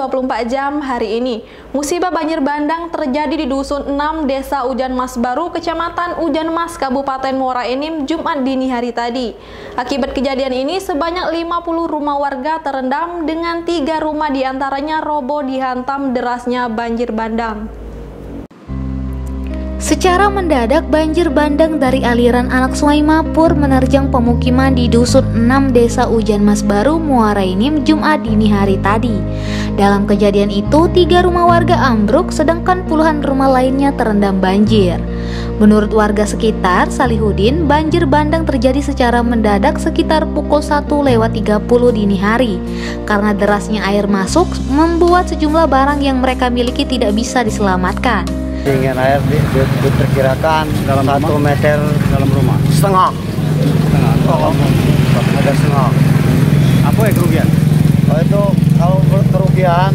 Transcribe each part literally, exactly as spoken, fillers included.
dua puluh empat jam hari ini. Musibah banjir bandang terjadi di Dusun enam, Desa Ujan Mas Baru, Kecamatan Ujan Mas, Kabupaten Muara Enim, Jumat dini hari tadi. Akibat kejadian ini, sebanyak lima puluh rumah warga terendam dengan tiga rumah diantaranya roboh dihantam derasnya banjir bandang. Secara mendadak, banjir bandang dari aliran anak Sungai Mapur menerjang pemukiman di Dusun enam, Desa Ujan Mas Baru, Muara Enim, Jumat dini hari tadi. Dalam kejadian itu, tiga rumah warga ambruk, sedangkan puluhan rumah lainnya terendam banjir. Menurut warga sekitar, Salihudin, banjir bandang terjadi secara mendadak sekitar pukul satu lewat tiga puluh dini hari. Karena derasnya air masuk, membuat sejumlah barang yang mereka miliki tidak bisa diselamatkan. Tinggian air di, di, diperkirakan dalam satu meter dalam rumah setengah setengah oh, satu meter setengah. Apa ya kerugian? Oh itu kalau kerugian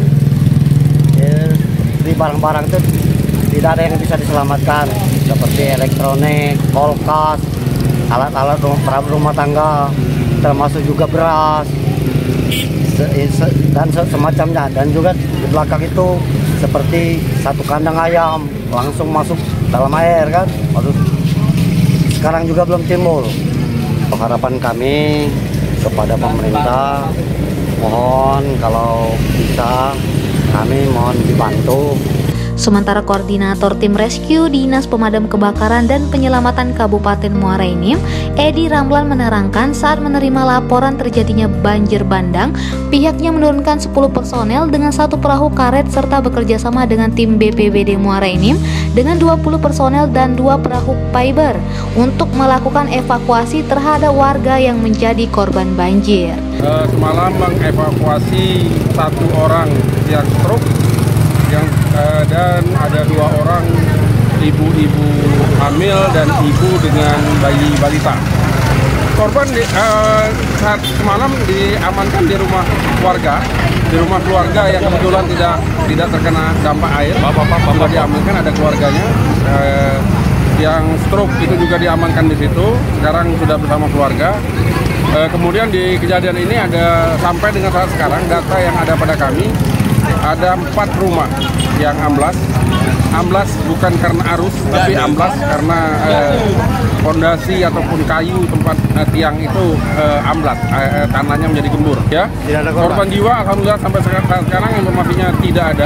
ya, di barang-barang itu tidak ada yang bisa diselamatkan seperti elektronik, kulkas, alat-alat rumah, rumah tangga, termasuk juga beras se, se, dan se, semacamnya, dan juga di belakang itu seperti satu kandang ayam langsung masuk dalam air kan. Waduh, sekarang juga belum timbul. Harapan kami kepada pemerintah, mohon kalau bisa kami mohon dibantu. Sementara Koordinator Tim Rescue Dinas Pemadam Kebakaran dan Penyelamatan Kabupaten Muara Enim, Edi Ramlan menerangkan saat menerima laporan terjadinya banjir bandang, pihaknya menurunkan sepuluh personel dengan satu perahu karet serta bekerja sama dengan tim B P B D Muara Enim dengan dua puluh personel dan dua perahu fiber untuk melakukan evakuasi terhadap warga yang menjadi korban banjir. Uh, semalam mengevakuasi satu orang yang stroke yang uh, dan ada dua orang ibu-ibu hamil dan ibu dengan bayi balita. Korban di, uh, saat semalam diamankan di rumah warga, di rumah keluarga yang kebetulan tidak tidak terkena dampak air. Bapak-bapak diamankan, ada keluarganya. Uh, yang stroke itu juga diamankan di situ. Sekarang sudah bersama keluarga. Uh, kemudian di kejadian ini ada sampai dengan saat sekarang data yang ada pada kami. Ada empat rumah yang amblas, amblas bukan karena arus, tapi amblas karena fondasi eh, ataupun kayu tempat eh, tiang itu eh, amblas, eh, tanahnya menjadi gembur. Ya, korban jiwa alhamdulillah sampai sekarang informasinya tidak ada.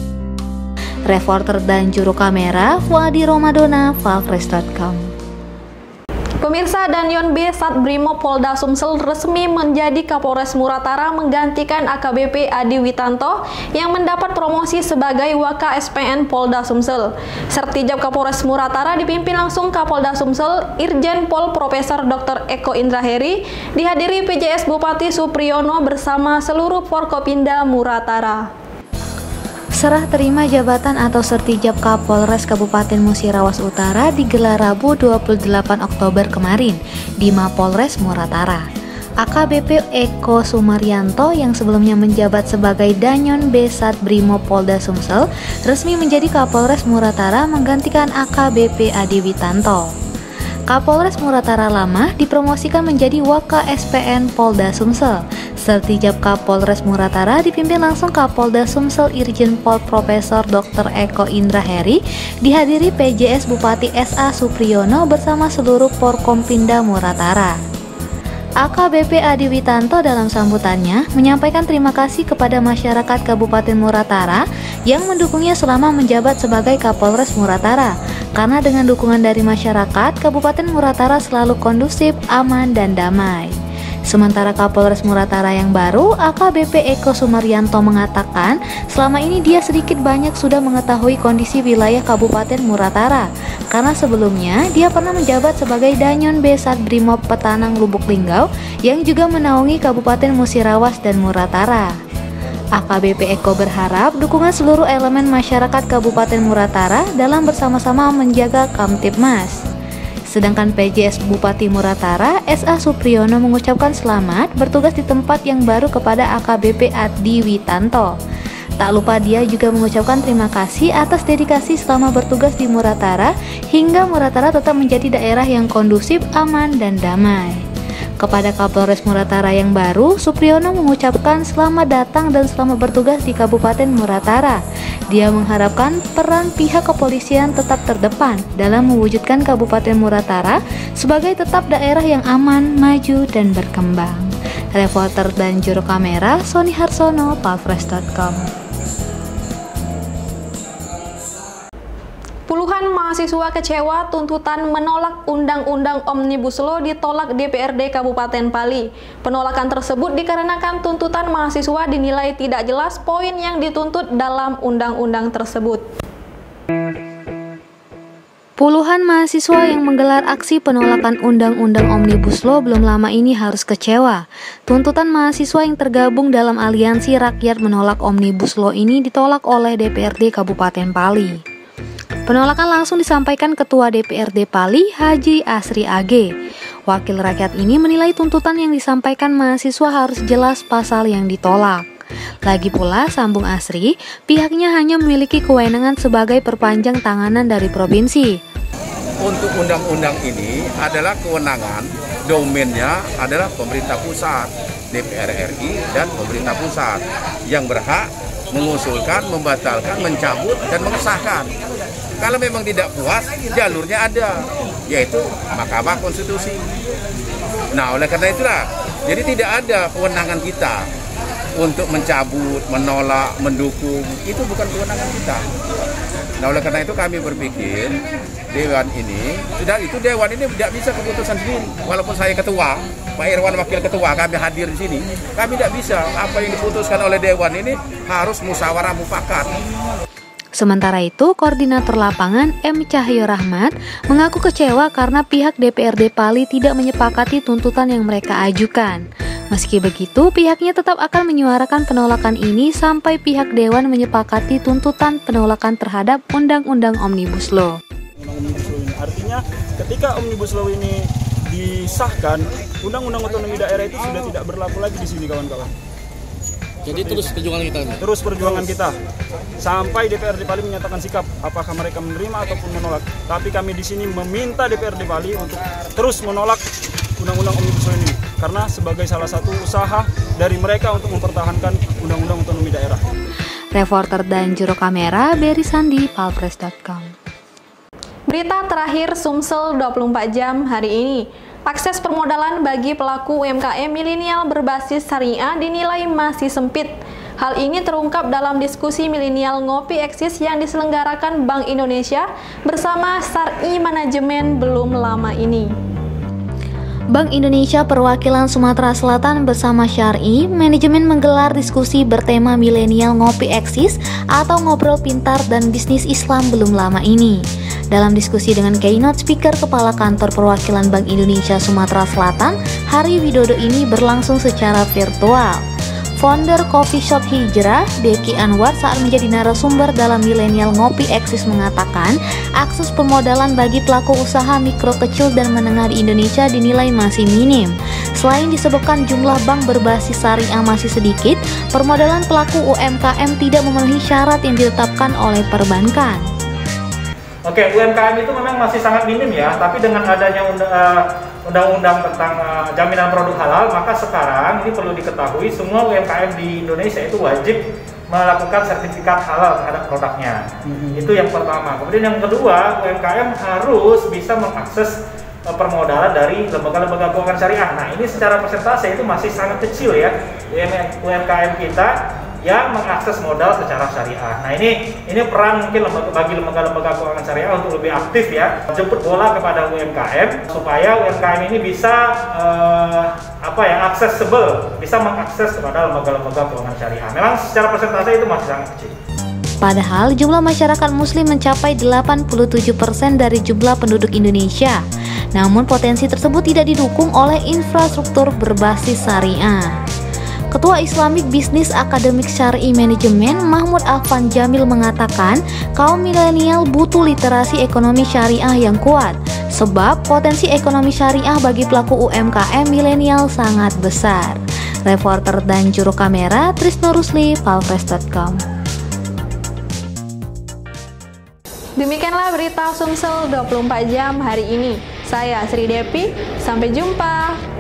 Reporter dan juru kamera Fuadi Romadona, Valfresh titik com. Pemirsa, Danyon B Satbrimo Polda Sumsel resmi menjadi Kapolres Muratara menggantikan A K B P Adi Witanto yang mendapat promosi sebagai Wak S P N Polda Sumsel. Sertijab Kapolres Muratara dipimpin langsung Kapolda Sumsel Irjen Pol Profesor Doktor Eko Indra Heri, dihadiri P J S Bupati Supriyono bersama seluruh Forkopimda Muratara. Serah terima jabatan atau sertijab Kapolres Kabupaten Musirawas Utara digelar Rabu dua puluh delapan Oktober kemarin di Mapolres Muratara. A K B P Eko Sumaryanto yang sebelumnya menjabat sebagai Danyon B Satbrimo Polda Sumsel resmi menjadi Kapolres Muratara menggantikan A K B P Adi Witanto. Kapolres Muratara lama dipromosikan menjadi Wak S P N Polda Sumsel. Sertijab Kapolres Muratara dipimpin langsung Kapolda Sumsel Irjen Pol Profesor Doktor Eko Indra Heri, dihadiri P J S Bupati S A Supriyono bersama seluruh Forkompimda Muratara. A K B P Adi Witanto dalam sambutannya menyampaikan terima kasih kepada masyarakat Kabupaten Muratara yang mendukungnya selama menjabat sebagai Kapolres Muratara. Karena dengan dukungan dari masyarakat, Kabupaten Muratara selalu kondusif, aman, dan damai. Sementara Kapolres Muratara yang baru, A K B P Eko Sumaryanto mengatakan selama ini dia sedikit banyak sudah mengetahui kondisi wilayah Kabupaten Muratara. Karena sebelumnya dia pernah menjabat sebagai Danyon B Satbrimo Petanang Lubuk Linggau yang juga menaungi Kabupaten Musirawas dan Muratara. A K B P Eko berharap dukungan seluruh elemen masyarakat Kabupaten Muratara dalam bersama-sama menjaga Kamtibmas. Sedangkan P J S Bupati Muratara S A Supriyono mengucapkan selamat bertugas di tempat yang baru kepada A K B P Adi Witanto. Tak lupa dia juga mengucapkan terima kasih atas dedikasi selama bertugas di Muratara hingga Muratara tetap menjadi daerah yang kondusif, aman, dan damai. Kepada Kapolres Muratara yang baru, Supriyono mengucapkan selamat datang dan selamat bertugas di Kabupaten Muratara. Dia mengharapkan peran pihak kepolisian tetap terdepan dalam mewujudkan Kabupaten Muratara sebagai tetap daerah yang aman, maju, dan berkembang. Reporter dan juru kamera Sony Harsono, palfresh dot com. Puluhan mahasiswa kecewa tuntutan menolak Undang-Undang Omnibus Law ditolak D P R D Kabupaten Pali. Penolakan tersebut dikarenakan tuntutan mahasiswa dinilai tidak jelas poin yang dituntut dalam undang-undang tersebut. Puluhan mahasiswa yang menggelar aksi penolakan Undang-Undang Omnibus Law belum lama ini harus kecewa. Tuntutan mahasiswa yang tergabung dalam Aliansi Rakyat Menolak Omnibus Law ini ditolak oleh D P R D Kabupaten Pali. Penolakan langsung disampaikan Ketua D P R D Pali, Haji Asri A G. Wakil rakyat ini menilai tuntutan yang disampaikan mahasiswa harus jelas pasal yang ditolak. Lagi pula, sambung Asri, pihaknya hanya memiliki kewenangan sebagai perpanjang tanganan dari provinsi. Untuk undang-undang ini adalah kewenangan, domainnya adalah pemerintah pusat, D P R R I dan pemerintah pusat yang berhak mengusulkan, membatalkan, mencabut, dan mengesahkan. Kalau memang tidak puas, jalurnya ada, yaitu Mahkamah Konstitusi. Nah, oleh karena itulah, jadi tidak ada kewenangan kita untuk mencabut, menolak, mendukung, itu bukan kewenangan kita. Nah, oleh karena itu kami berpikir Dewan ini, sudah itu Dewan ini tidak bisa keputusan sendiri. Walaupun saya ketua, Pak Irwan wakil ketua, kami hadir di sini, kami tidak bisa. Apa yang diputuskan oleh Dewan ini harus musyawarah mufakat. Sementara itu, Koordinator Lapangan M. Cahyo Rahmat mengaku kecewa karena pihak D P R D Pali tidak menyepakati tuntutan yang mereka ajukan. Meski begitu, pihaknya tetap akan menyuarakan penolakan ini sampai pihak Dewan menyepakati tuntutan penolakan terhadap Undang-Undang Omnibus Law. Omnibus Law ini artinya ketika Omnibus Law ini disahkan, Undang-Undang Otonomi Daerah itu sudah tidak berlaku lagi di sini, kawan-kawan. Jadi terus perjuangan kita. Terus perjuangan kita sampai D P R D Pali menyatakan sikap apakah mereka menerima ataupun menolak. Tapi kami di sini meminta D P R D Pali untuk terus menolak Undang-Undang Omnibus Law ini karena sebagai salah satu usaha dari mereka untuk mempertahankan Undang-Undang Otonomi Daerah. Reporter dan juru kamera Berry Sandi, palfresh dot com. Berita terakhir Sumsel dua puluh empat jam hari ini. Akses permodalan bagi pelaku U M K M milenial berbasis syariah dinilai masih sempit. Hal ini terungkap dalam diskusi milenial Ngopi Eksis yang diselenggarakan Bank Indonesia bersama Syari Manajemen belum lama ini. Bank Indonesia Perwakilan Sumatera Selatan bersama Syari Manajemen menggelar diskusi bertema milenial Ngopi Eksis atau ngobrol pintar dan bisnis Islam belum lama ini. Dalam diskusi dengan keynote speaker Kepala Kantor Perwakilan Bank Indonesia Sumatera Selatan, Hari Widodo ini berlangsung secara virtual. Founder Coffee Shop Hijrah, Deki Anwar saat menjadi narasumber dalam Milenial Ngopi Eksis mengatakan, akses permodalan bagi pelaku usaha mikro kecil dan menengah di Indonesia dinilai masih minim. Selain disebabkan jumlah bank berbasis syariah masih sedikit, permodalan pelaku U M K M tidak memenuhi syarat yang ditetapkan oleh perbankan. Oke, U M K M itu memang masih sangat minim ya, tapi dengan adanya undang-undang tentang uh, jaminan produk halal, maka sekarang ini perlu diketahui semua U M K M di Indonesia itu wajib melakukan sertifikat halal terhadap produknya. Mm-hmm. Itu yang pertama. Kemudian yang kedua, U M K M harus bisa mengakses uh, permodalan dari lembaga-lembaga keuangan syariah. Nah, ini secara persentase itu masih sangat kecil ya, U M K M kita yang mengakses modal secara syariah. Nah, ini ini peran mungkin lembaga, bagi lembaga-lembaga keuangan syariah untuk lebih aktif ya, jemput bola kepada U M K M supaya U M K M ini bisa uh, apa ya, accessible, bisa mengakses kepada lembaga-lembaga keuangan syariah. Memang secara persentase itu masih sangat kecil. Padahal jumlah masyarakat muslim mencapai delapan puluh tujuh persen dari jumlah penduduk Indonesia. Namun potensi tersebut tidak didukung oleh infrastruktur berbasis syariah. Ketua Islamic Business Academic Syari Manajemen Mahmud Afan Jamil mengatakan kaum milenial butuh literasi ekonomi syariah yang kuat sebab potensi ekonomi syariah bagi pelaku U M K M milenial sangat besar. Reporter dan juru kamera Trisno Rusli, palfresh dot com. Demikianlah berita Sumsel dua puluh empat jam hari ini. Saya Sri Depi, sampai jumpa.